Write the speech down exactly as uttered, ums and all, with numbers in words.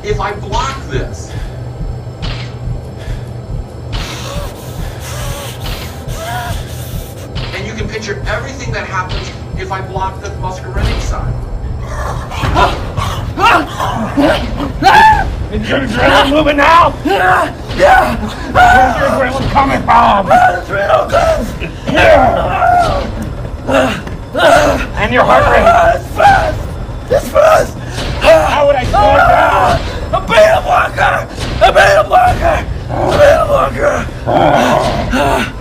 if I block this? And you can picture everything that happens if I block the muscarinic side. Is your adrenaline moving now? Yeah! Yeah! Where's your adrenaline coming from? And your heart rate? It's fast! It's fast! How would I slow it down? A beta blocker! A beta blocker! A beta blocker!